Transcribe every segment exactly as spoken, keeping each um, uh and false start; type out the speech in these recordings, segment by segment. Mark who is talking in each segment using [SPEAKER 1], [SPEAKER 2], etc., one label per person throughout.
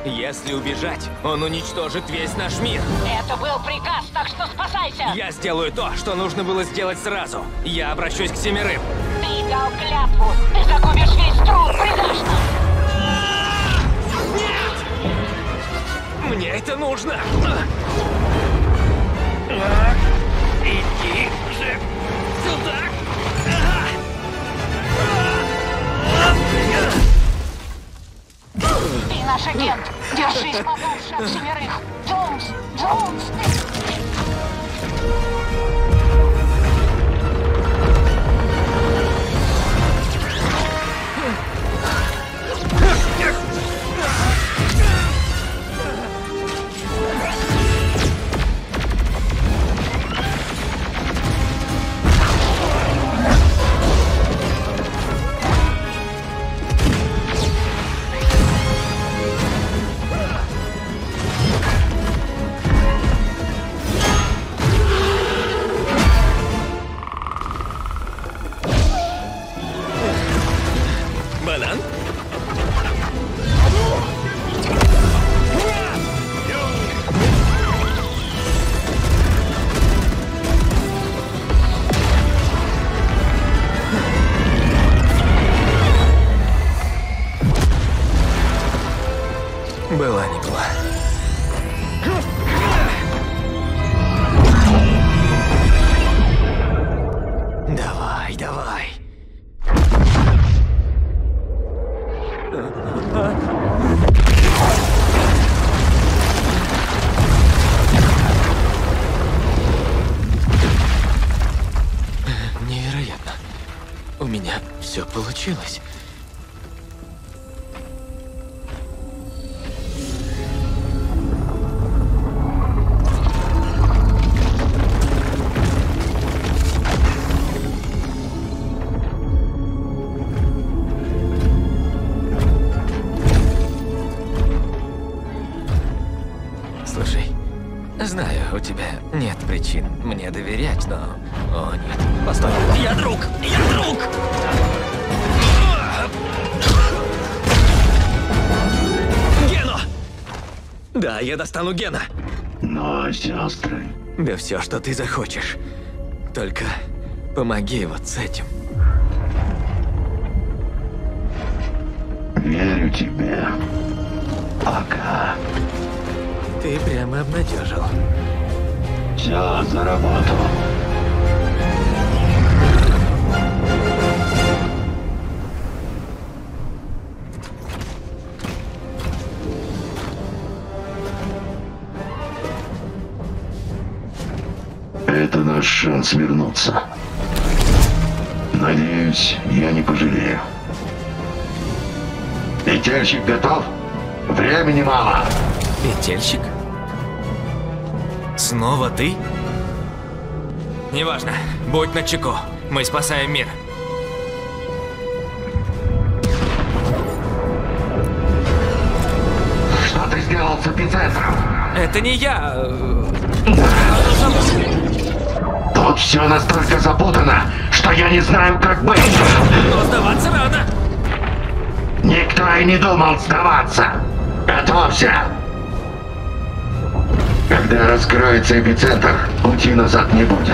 [SPEAKER 1] Если убежать, он уничтожит весь наш мир.
[SPEAKER 2] Это был приказ, так что спасайся!
[SPEAKER 1] Я сделаю то, что нужно было сделать сразу. Я обращусь к семерым.
[SPEAKER 2] Ты дал клятву! Ты загубишь весь труд, предашь нас!
[SPEAKER 1] Нет! Мне это нужно! Иди же сюда!
[SPEAKER 2] Ты наш агент! Держись подальше от семерых! Джонс! Джонс!
[SPEAKER 1] Банан? Была не была. Давай, давай. Невероятно. У меня все получилось. Слушай, знаю, у тебя нет причин мне доверять, но... О, нет. Постой. Я друг! Я друг! Гену! Да, я достану Гена.
[SPEAKER 3] Но сестры...
[SPEAKER 1] Да все, что ты захочешь. Только помоги вот с этим.
[SPEAKER 3] Верю тебе. Пока.
[SPEAKER 1] Ты прямо обнадежил.
[SPEAKER 3] Все за работу. Это наш шанс вернуться. Надеюсь, я не пожалею. Петельщик готов? Времени мало.
[SPEAKER 1] Петельщик? Снова ты? Неважно, будь начеку. Мы спасаем мир.
[SPEAKER 3] Что ты сделал с эпицентром?
[SPEAKER 1] Это не я.
[SPEAKER 3] Тут все настолько запутано, что я не знаю, как быть.
[SPEAKER 1] Но сдаваться рано.
[SPEAKER 3] Никто и не думал сдаваться. Готовься. Когда раскроется эпицентр, пути назад не будет.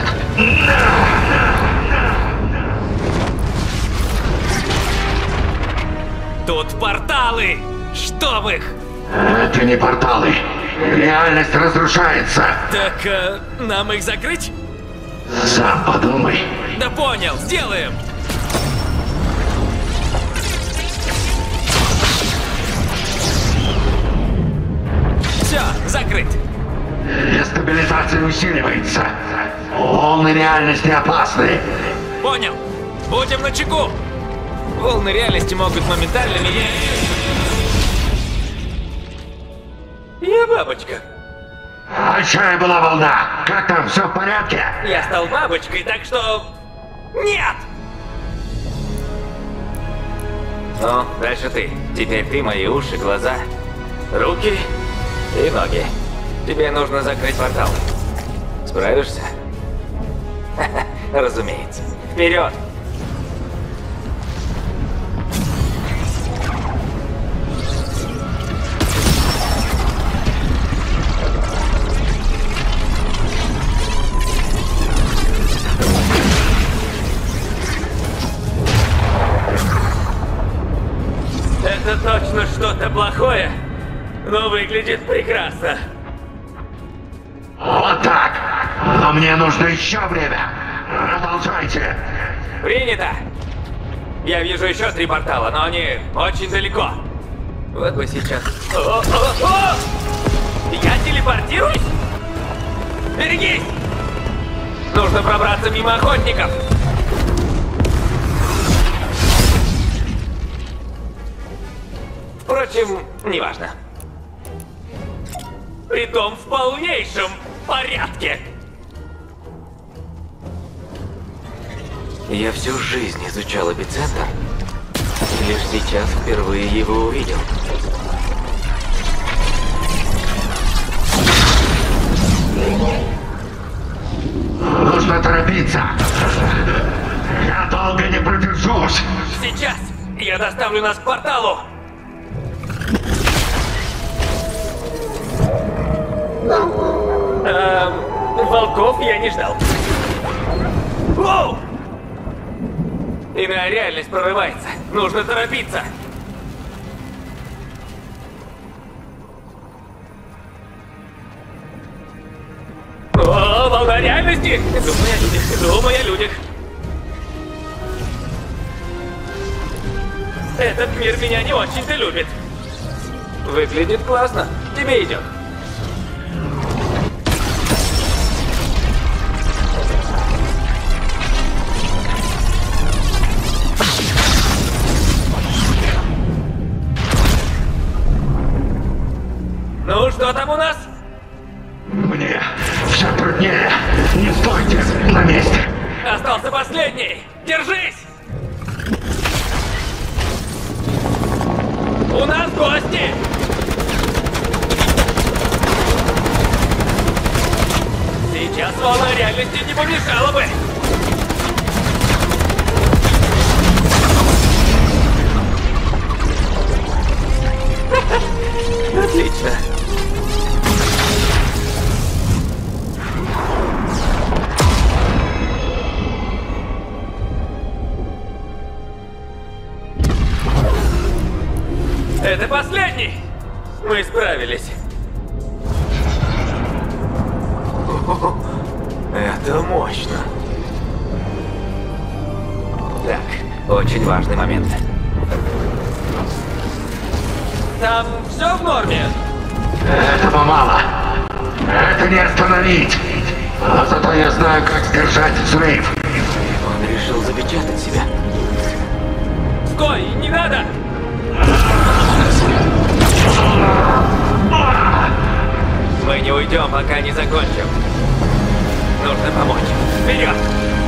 [SPEAKER 1] Тут порталы! Чтоб их!
[SPEAKER 3] Это не порталы. Реальность разрушается.
[SPEAKER 1] Так, э, нам их закрыть?
[SPEAKER 3] Сам подумай.
[SPEAKER 1] Да понял, сделаем! Все, закрыт.
[SPEAKER 3] Дестабилизация усиливается. Волны реальности опасны.
[SPEAKER 1] Понял. Будем начеку. Волны реальности могут моментально менять. Я бабочка.
[SPEAKER 3] Большая была волна. Как там, все в порядке?
[SPEAKER 1] Я стал бабочкой, так что... Нет! Ну, дальше ты. Теперь ты мои уши, глаза, руки и ноги. Тебе нужно закрыть портал. Справишься? Разумеется. Вперед! выглядит прекрасно.
[SPEAKER 3] Вот так. Но мне нужно еще время. Продолжайте.
[SPEAKER 1] Принято. Я вижу еще три портала, но они очень далеко. Вот бы сейчас... О, о, о! Я телепортируюсь? Берегись! Нужно пробраться мимо охотников. Впрочем, неважно. Притом в полнейшем порядке. Я всю жизнь изучал эпицентр. И лишь сейчас впервые его увидел.
[SPEAKER 3] Нужно торопиться. Я долго не продержусь.
[SPEAKER 1] Сейчас я доставлю нас к порталу. Эм, волков я не ждал. Воу! Иная реальность прорывается. Нужно торопиться. О, волна реальности! Думай о людях, думай о людях. Этот мир меня не очень-то любит. Выглядит классно. Тебе идет. Ну, что там у нас?
[SPEAKER 3] Мне все труднее. Не стойте на месте.
[SPEAKER 1] Остался последний. Держись! У нас гости! Сейчас волна реальности не помешала бы. Отлично. Это последний! Мы справились. Это мощно. Так, очень важный момент. Там все в норме?
[SPEAKER 3] Этого мало. Это не остановить. А зато я знаю, как сдержать взрыв.
[SPEAKER 1] Он решил запечатать себя. Стой, не надо! Мы не уйдем, пока не закончим. Нужно помочь. Вперед!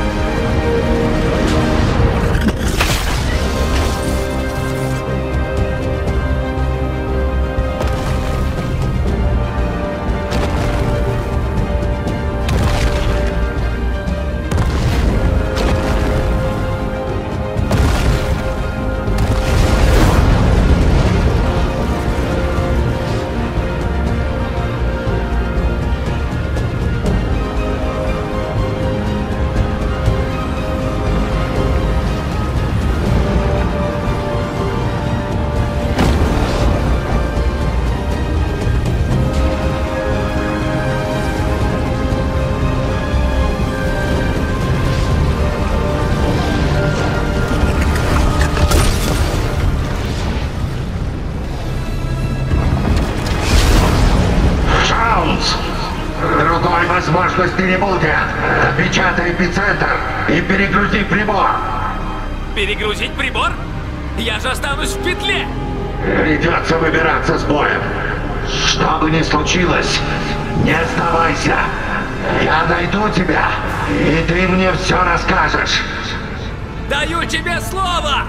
[SPEAKER 3] Возможности не будет. Печатай эпицентр и перегрузи прибор.
[SPEAKER 1] Перегрузить прибор? Я же останусь в петле.
[SPEAKER 3] Придется выбираться с боем. Что бы ни случилось, не сдавайся. Я найду тебя, и ты мне все расскажешь.
[SPEAKER 1] Даю тебе слово.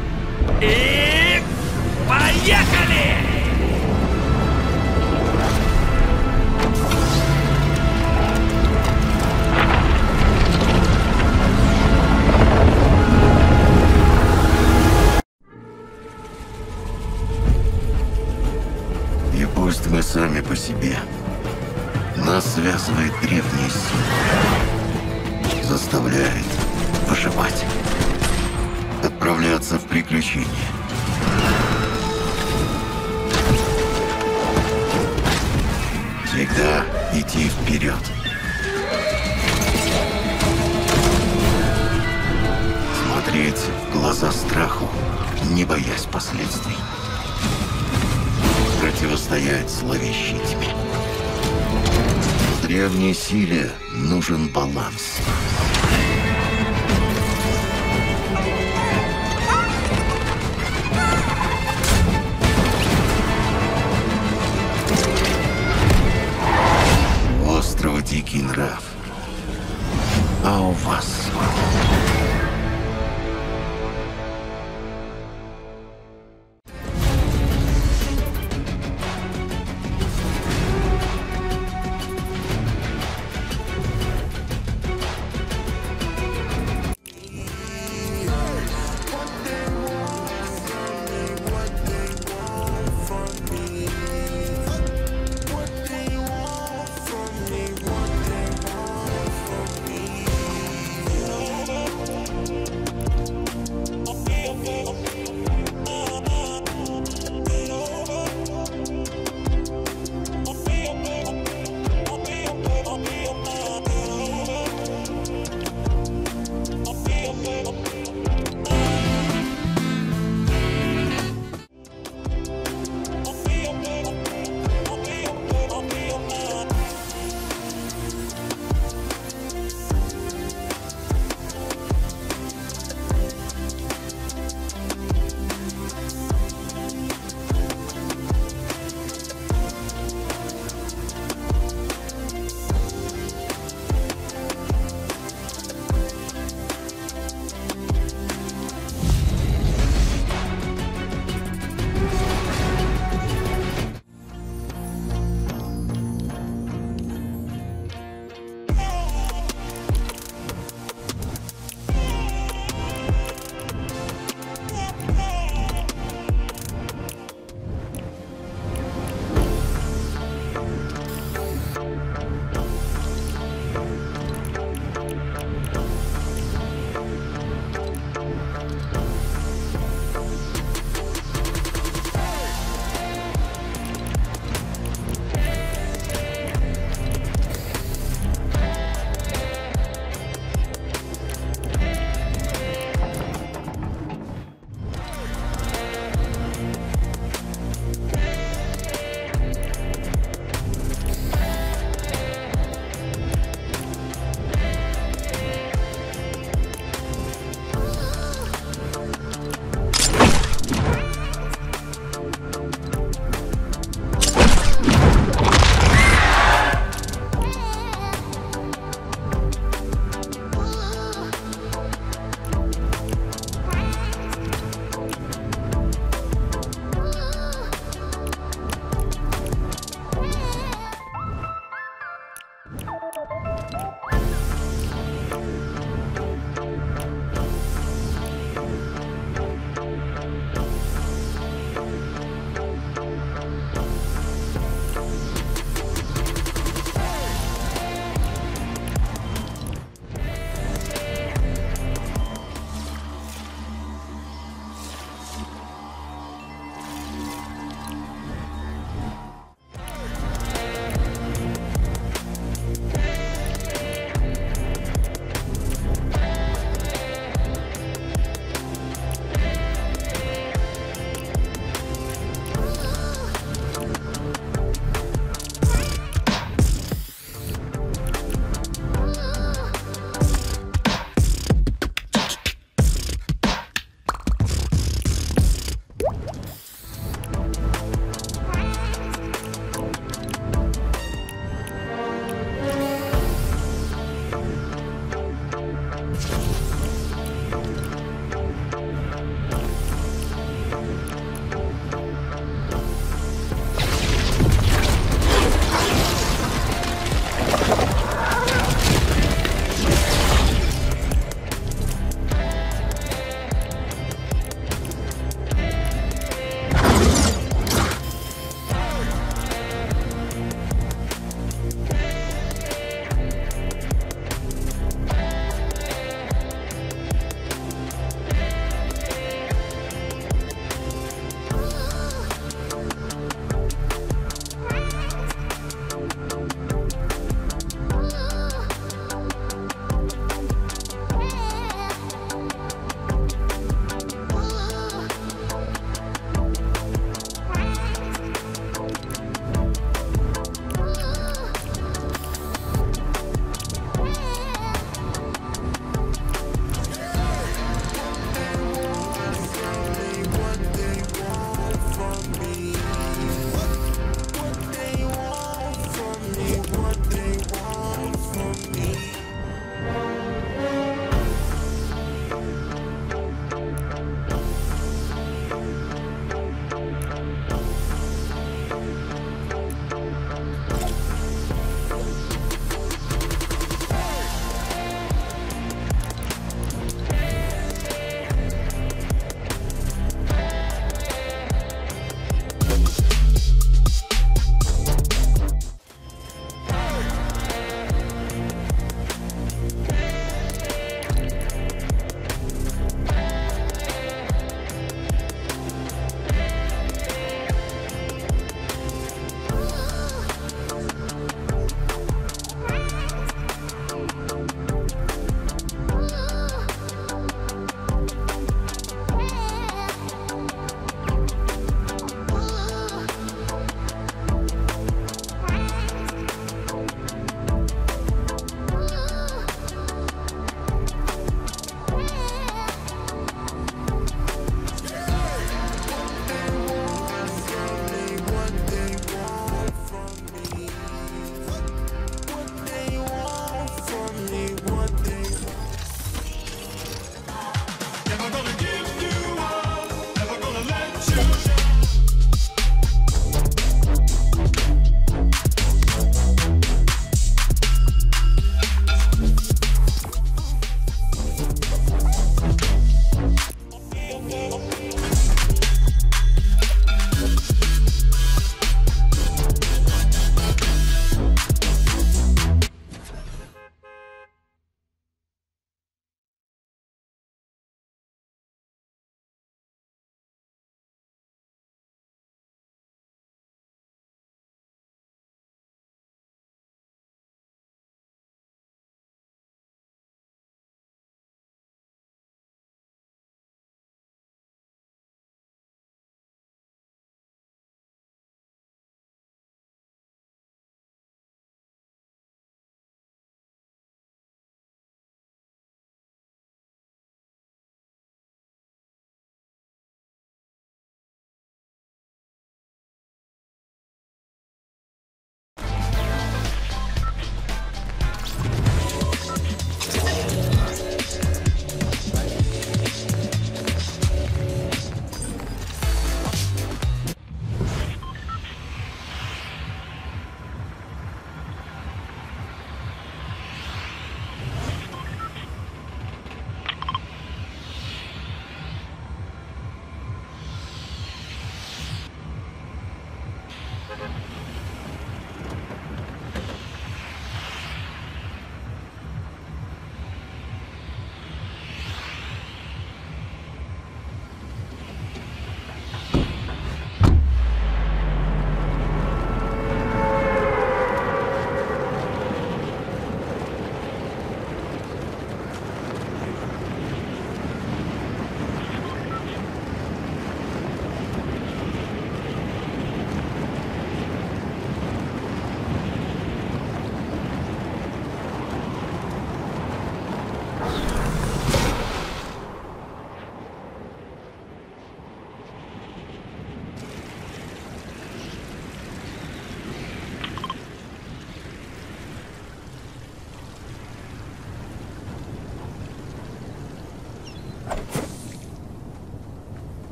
[SPEAKER 1] И поехали!
[SPEAKER 4] Пусть мы сами по себе. Нас связывает древняя сила. Заставляет выживать. Отправляться в приключения. Всегда идти вперед. Смотреть в глаза страху, не боясь последствий. Противостоять зловещей тьме. В древней силе нужен баланс. У острова Дикий Нрав. А у вас?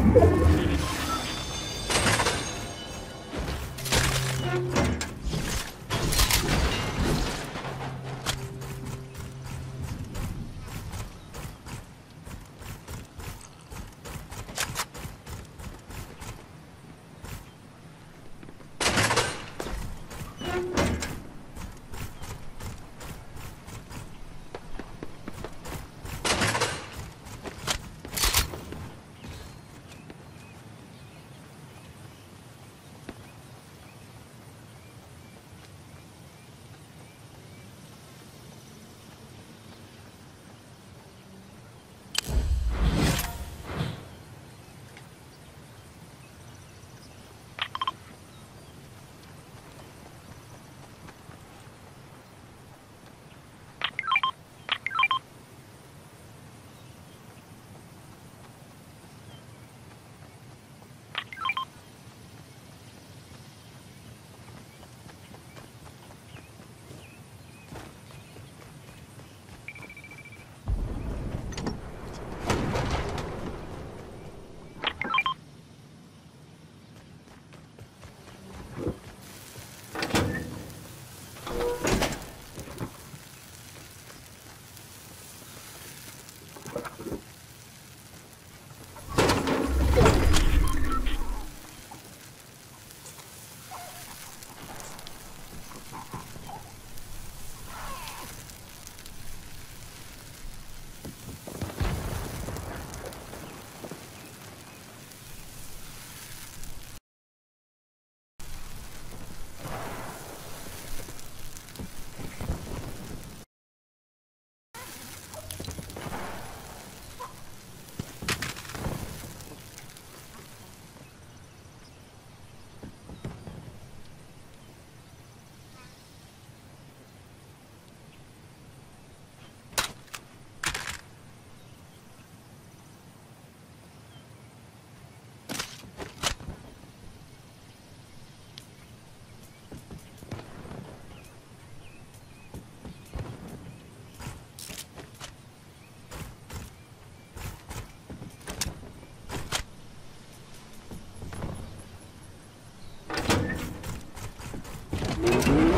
[SPEAKER 1] Thank you.